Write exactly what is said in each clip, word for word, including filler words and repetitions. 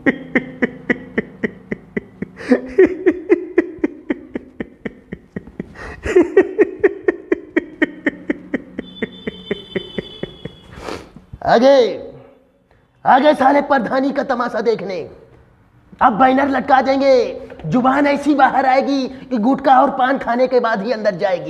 आगे आगे साले प्रधानी का तमाशा देखने। अब बैनर लटका देंगे, जुबान ऐसी बाहर आएगी कि गुटखा और पान खाने के बाद ही अंदर जाएगी।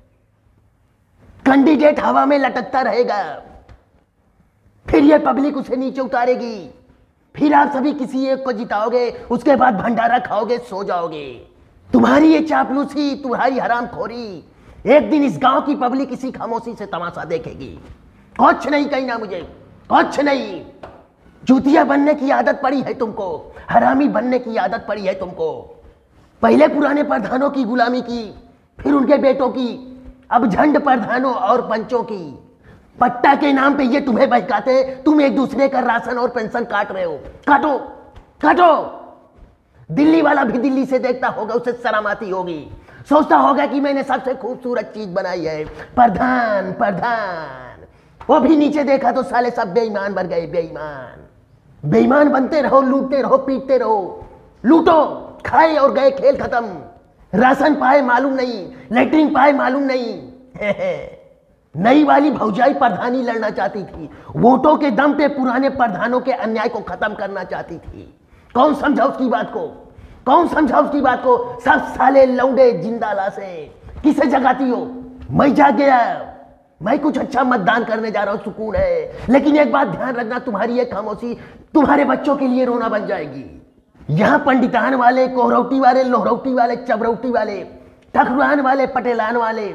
कैंडिडेट हवा में लटकता रहेगा, फिर ये पब्लिक उसे नीचे उतारेगी, फिर आप सभी किसी एक को जिताओगे, उसके बाद भंडारा खाओगे, सो जाओगे। तुम्हारी ये चापलूसी, तुम्हारी हरामखोरी, एक दिन इस गांव की पब्लिक इसी खामोशी से तमाशा देखेगी। कुछ नहीं कहना मुझे, कुछ नहीं। चूतिया बनने की आदत पड़ी है तुमको, हरामी बनने की आदत पड़ी है तुमको। पहले पुराने प्रधानों की गुलामी की, फिर उनके बेटों की, अब झंड प्रधानों और पंचों की। पट्टा के नाम पे ये तुम्हें बहकाते, तुम एक दूसरे का राशन और पेंशन काट रहे हो। काटो काटो। दिल्ली वाला भी दिल्ली से देखता होगा, उसे शर्म आती होगी, सोचता होगा कि मैंने सबसे खूबसूरत चीज बनाई है, प्रधान प्रधान। वो भी नीचे देखा तो साले सब बेईमान बन गए, बेईमान। बेईमान बनते रहो, लूटते रहो, पीटते रहो। लूटो, खाए और गए, खेल खत्म। राशन पाए मालूम नहीं, लेटरिन पाए मालूम नहीं। नई वाली भौजाई प्रधानी लड़ना चाहती थी, वोटों के दम पे पुराने प्रधानों के अन्याय को खत्म करना चाहती थी। कौन समझा उसकी बात को? कौन समझा उसकी बात को? सब साले लौंडे जिंदा लाशे। किसे जगाती हो? मैं जाग गया, मैं कुछ अच्छा मतदान करने जा रहा हूं, सुकून है। लेकिन एक बात ध्यान रखना, तुम्हारी ये खामोशी तुम्हारे बच्चों के लिए रोना बन जाएगी। यहां पंडितान वाले, कोहरौटी वाले, लोहरौटी वाले, चबरौटी वाले, ठकुरान वाले, पटेलान वाले,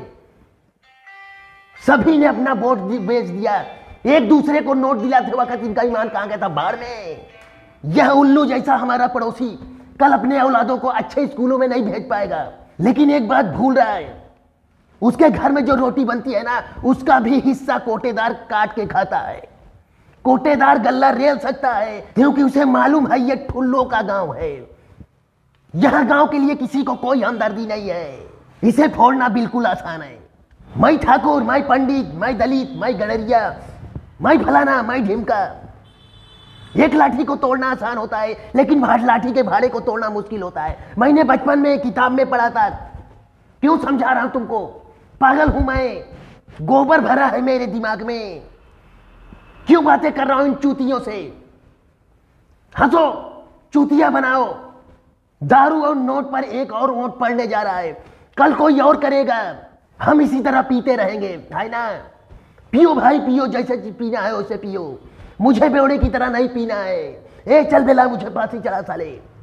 सभी ने अपना वोट बेच दिया। एक दूसरे को नोट दिलाते वक्त इनका ईमान कहां गया था? बाढ़ में। यह उल्लू जैसा हमारा पड़ोसी कल अपने औलादों को अच्छे स्कूलों में नहीं भेज पाएगा, लेकिन एक बात भूल रहा है, उसके घर में जो रोटी बनती है ना, उसका भी हिस्सा कोटेदार काट के खाता है। कोटेदार गल्ला रेल सकता है, क्योंकि उसे मालूम है ये ठुल्लों का गांव है। यहां गांव के लिए किसी को कोई हमदर्दी नहीं है। इसे फोड़ना बिल्कुल आसान है। मैं ठाकुर, मैं पंडित, मैं दलित, मैं गडरिया, मैं फलाना, मैं ढिमका। एक लाठी को तोड़ना आसान होता है, लेकिन भाट लाठी के भाड़े को तोड़ना मुश्किल होता है। मैंने बचपन में किताब में पढ़ा था। क्यों समझा रहा हूं तुमको? पागल हूं मैं, गोबर भरा है मेरे दिमाग में। क्यों बातें कर रहा हूं इन चूतियों से? हंसो, चूतिया बनाओ। दारू और नोट पर एक और वोट पड़ने जा रहा है, कल कोई और करेगा। हम इसी तरह पीते रहेंगे, है ना? पियो भाई पियो, जैसे पीना है वैसे पियो। मुझे बेवड़े की तरह नहीं पीना है। ए चल बेला, मुझे फांसी चढ़ा साले।